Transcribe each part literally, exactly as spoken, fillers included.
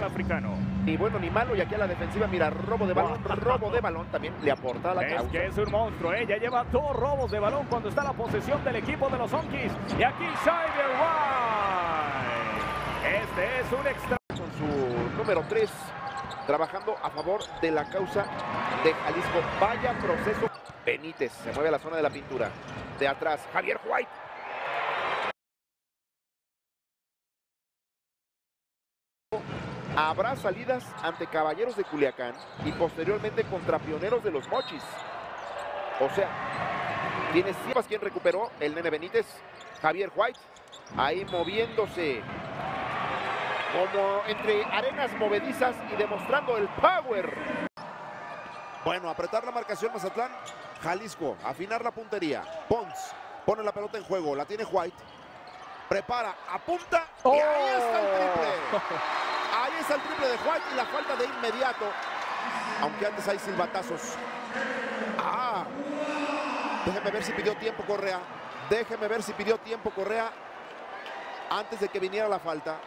africano. Ni bueno ni malo, y aquí a la defensiva, mira, robo de balón, robo de balón, también le aporta a la Es causa. que es un monstruo, ella lleva dos robos de balón cuando está la posesión del equipo de los Hokies. Y aquí Xavier White. Este es un extra. Con su número tres, trabajando a favor de la causa de Jalisco. Vaya proceso. Benítez se mueve a la zona de la pintura. De atrás, Xavier White. Habrá salidas ante Caballeros de Culiacán y posteriormente contra Pioneros de los Mochis. O sea, tiene Sivas quien recuperó, el nene Benítez, Xavier White, ahí moviéndose como entre arenas movedizas y demostrando el power. Bueno, apretar la marcación Mazatlán, Jalisco, afinar la puntería. Pons pone la pelota en juego, la tiene White, prepara, apunta y ahí está el triple. Ahí está el triple de White y la falta de inmediato. Aunque antes hay silbatazos. Ah, déjeme ver si pidió tiempo Correa. Déjeme ver si pidió tiempo Correa antes de que viniera la falta.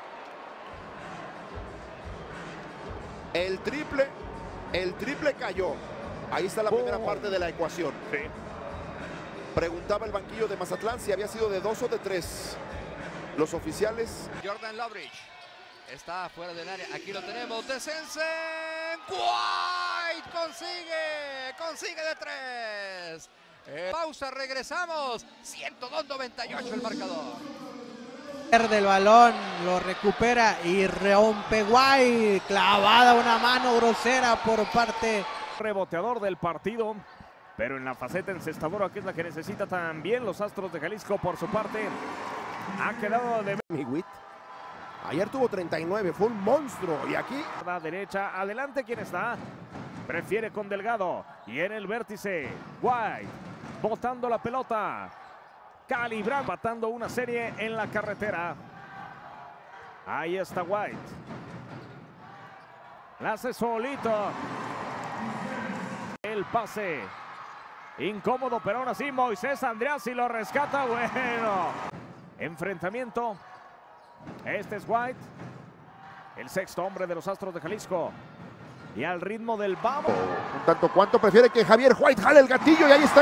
El triple, el triple cayó. Ahí está la primera parte de la ecuación. Sí. Preguntaba el banquillo de Mazatlán si había sido de dos o de tres. Los oficiales. Jordan Lovridge está fuera del área. Aquí lo tenemos. Desensen. White consigue. Consigue de tres. Eh, pausa, regresamos. ciento dos noventa y ocho el marcador. Pierde el balón, lo recupera y rompe White. Clavada una mano grosera por parte. Reboteador del partido, pero en la faceta encestadora, que es la que necesita también los Astros de Jalisco por su parte. Ha quedado de... Witt. Ayer tuvo treinta y nueve, fue un monstruo. Y aquí... La derecha, adelante, ¿quién está? Prefiere con Delgado. Y en el vértice, White, botando la pelota. Calibrando, matando una serie en la carretera. Ahí está White. La hace solito. El pase. Incómodo, pero aún así Moisés Andreassi lo rescata. Bueno. Enfrentamiento. Este es White. El sexto hombre de los Astros de Jalisco. Y al ritmo del vamos. Un tanto cuanto prefiere que Xavier White jale el gatillo y ahí está.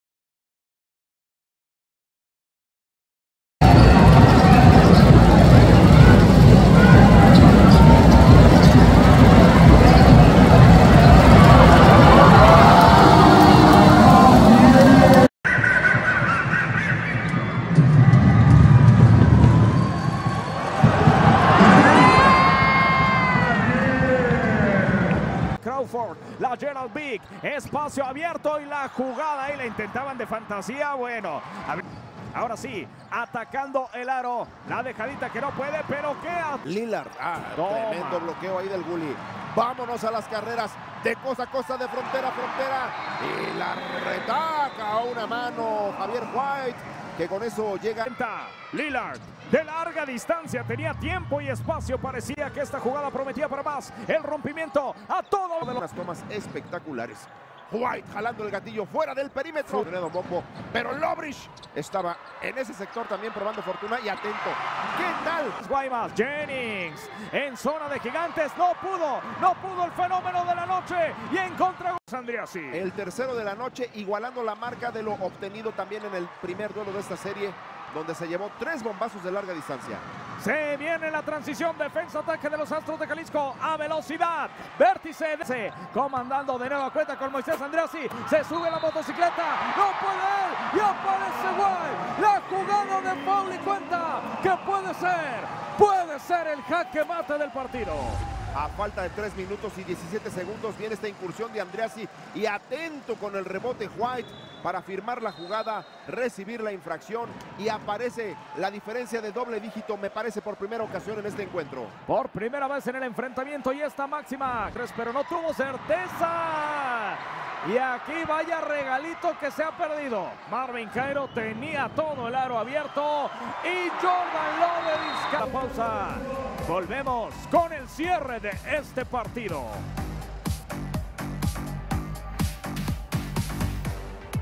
La Gerald Big, espacio abierto y la jugada ahí la intentaban de fantasía. Bueno, ahora sí, atacando el aro, la dejadita que no puede, pero queda. Lillard, ah, tremendo bloqueo ahí del Gulli. Vámonos a las carreras de cosa a cosa, de frontera a frontera. Y la retaca a una mano Xavier White, que con eso llega. Lillard, de larga distancia, tenía tiempo y espacio, parecía que esta jugada prometía para más. El rompimiento a todo. De las tomas espectaculares. White jalando el gatillo fuera del perímetro. Mopo, pero Lovridge estaba en ese sector también probando fortuna y atento. ¿Qué tal? Guaymas, Jennings en zona de gigantes, no pudo, no pudo el fenómeno de la noche y en contra Andreassi. El tercero de la noche, igualando la marca de lo obtenido también en el primer duelo de esta serie, donde se llevó tres bombazos de larga distancia. Se viene la transición, defensa-ataque de los Astros de Jalisco a velocidad. Vértice, de... comandando de nueva cuenta con Moisés Andreassi. Se sube la motocicleta, no puede él, y aparece White. La jugada de foul y cuenta que puede ser, puede ser el jaque mate del partido. A falta de tres minutos y diecisiete segundos viene esta incursión de Andreassi y atento con el rebote White para firmar la jugada, recibir la infracción y aparece la diferencia de doble dígito, me parece por primera ocasión en este encuentro. Por primera vez en el enfrentamiento y esta máxima, pero no tuvo certeza. Y aquí vaya regalito que se ha perdido. Marvin Cairo tenía todo el aro abierto y Jordan Lovridge. La pausa. Volvemos con el cierre de este partido.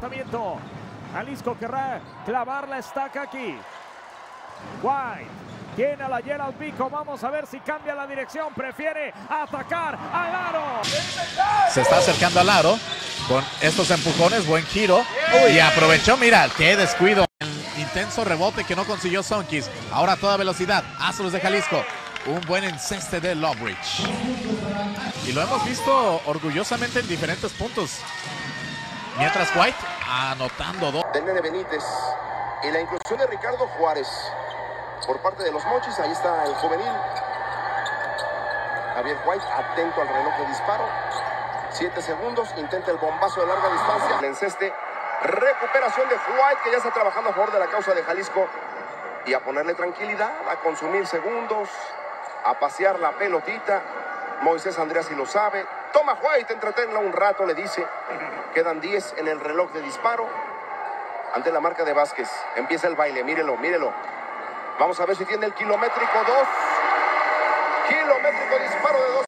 Jalisco querrá clavar la estaca aquí. White Tiene a la Gerald Pico. Vamos a ver si cambia la dirección. Prefiere atacar al aro. Se está acercando al aro con estos empujones. Buen giro. Y aprovechó, mira, qué descuido. El intenso rebote que no consiguió Sunkist. Ahora a toda velocidad. Astros de Jalisco. Un buen enceste de Lovebridge. Y lo hemos visto orgullosamente en diferentes puntos. Mientras White anotando dos. Del Nene Benítez y la inclusión de Ricardo Juárez por parte de los Mochis. Ahí está el juvenil Javier White, atento al reloj de disparo. Siete segundos, intenta el bombazo de larga distancia. El enceste, recuperación de White, que ya está trabajando a favor de la causa de Jalisco. Y a ponerle tranquilidad, a consumir segundos, a pasear la pelotita. Moisés Andreassi lo sabe. Toma White, entretenla un rato, le dice. Quedan diez en el reloj de disparo. Ante la marca de Vázquez. Empieza el baile, mírelo, mírelo. Vamos a ver si tiene el kilométrico dos. Kilométrico disparo de dos.